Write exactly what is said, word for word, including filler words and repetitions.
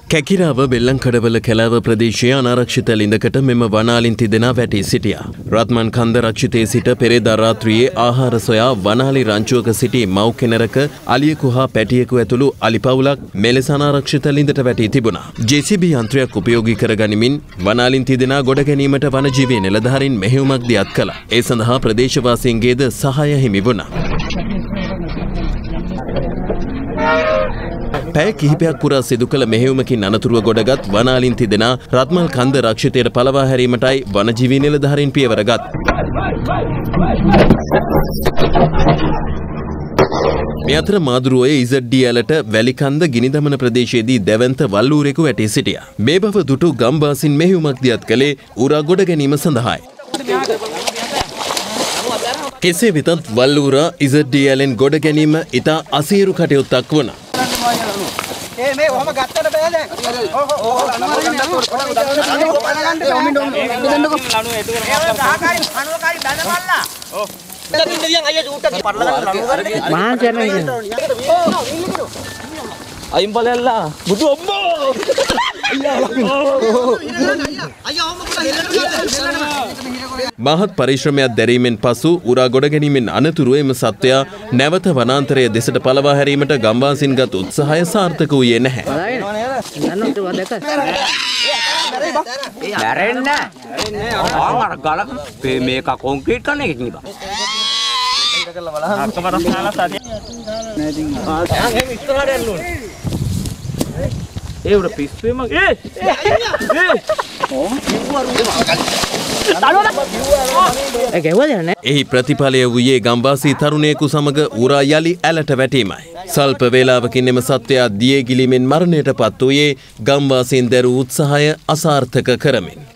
කැකිරාව බෙල්ලන්කඩවල කැලෑව ප්‍රදේශයේ අනාරක්ෂිත ලිඳකට මෙම වනාලින් තිදෙනා වැටී සිටියා. රත්මන් කන්ද රක්ෂිතයේ සිට පෙරේදා රාත්‍රියේ ආහාර සොයා වනාලි රංචුවක සිටි මව් කෙනරක අලියෙකු හා පැටියෙකු ඇතුළු අලි පවුලක් මෙලෙස අනාරක්ෂිත ලිඳට වැටී තිබුණා. ජේ සී බී යන්ත්‍රයක් උපයෝගී කරගනිමින් වනාලින් තිදෙනා ගොඩ ගැනීමට වනජීවී නිලධාරීන් මෙහෙයුමක් දියත් කළා. ඒ සඳහා ප්‍රදේශවාසීන්ගේද සහාය හිමි වුණා. පැය කිහිපයක් පුරා සිදු කළ මෙහෙයුමකින් අනතුරුව ගොඩගත් වනාලින් තිදෙනා රත්මල් කන්ද රක්ෂිතයට පලවා හැරීමටයි වනජීවී නිලධාරීන් පියවර ගත්තා. මේ අතර මාදුරුවේ ඉසඩ් ඩී ඇලට වැලිකන්ද ගිනිදමන ප්‍රදේශයේදී දැවැන්ත වල්ලූරෙකු වැටී සිටියා. මේ බව දුටු ගම්වාසීන් මෙහෙයුමක් දියත් කළේ උරා ගොඩ ගැනීම සඳහායි. කෙසේ වෙතත් වල්ලූරා ඉසඩ් ඩී ඇලෙන් ගොඩ ගැනීම ඉතා අසීරු කටයුත්තක් වුණා. ඒ මේ ඔහම ගත්තට බෑ දැන්. ඔව් ඔව් අනිවාර්යයෙන් යනවා. ඔව්. අයින් බලලා බුදු අම්මෝ. මහත් පරිශ්‍රමයක් දැරීමෙන් පසු උරා ගොඩ ගැනීමෙන් අනතුරුව එම සත්වයා නැවත වනාන්තරය දෙසට පලවා හැරීමට ගම්වාසීන්ගත් උත්සාහය සාර්ථක වූයේ නැහැ. මේක කොන්ක්‍රීට් කරන එකක් නේ බා. ඒ උඩ පිස්සුවෙම ඒ එහි ප්‍රතිඵලය වූයේ ගම්වාසී තරුණයෙකු සමග උරා යලි ඇලට වැටීමයි. සල්ප වේලාවකින් එම සත්වයා දියේ ගිලීමෙන් මරණයට පත් වූයේ ගම්වාසීන් දැරූ උත්සාහය අසාර්ථක කරමින්.